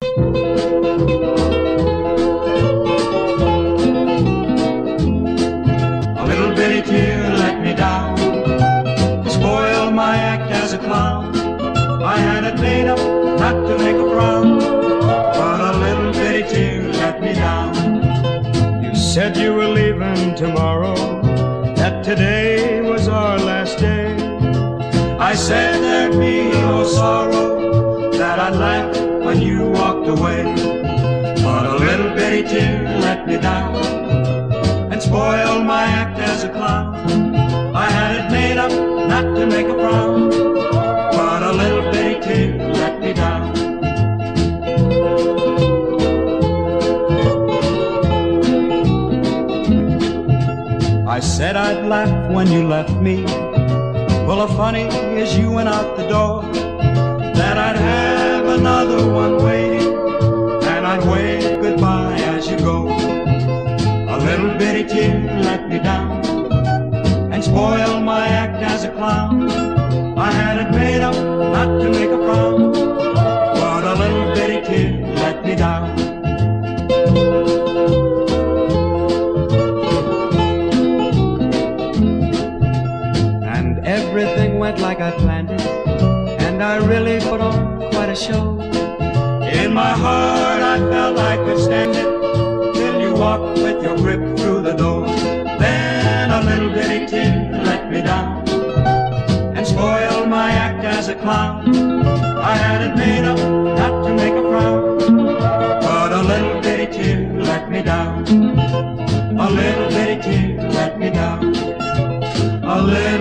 A little bitty tear let me down, spoiled my act as a clown. I had it made up not to make a frown, but a little bitty tear let me down. You said you were leaving tomorrow, that today was our last day. I said there'd be no sorrow, that I'd laugh when you walked away. But a little bitty tear let me down and spoiled my act as a clown. I had it made up not to make a frown, but a little bitty tear let me down. I said I'd laugh when you left me, full of funny as you went out the door, that I'd have another one waiting, and I'd wave goodbye as you go. A little bitty tear let me down and spoiled my act as a clown. I had it made up not to make a frown, but a little bitty tear let me down. Everything went like I planned it, and I really put on quite a show. In my heart I felt I could stand it, till you walked with your grip through the door. Then a little bitty tear let me down and spoiled my act as a clown. I had it made up not to make a frown, but a little bitty tear let me down. A little bitty tear let me down. A little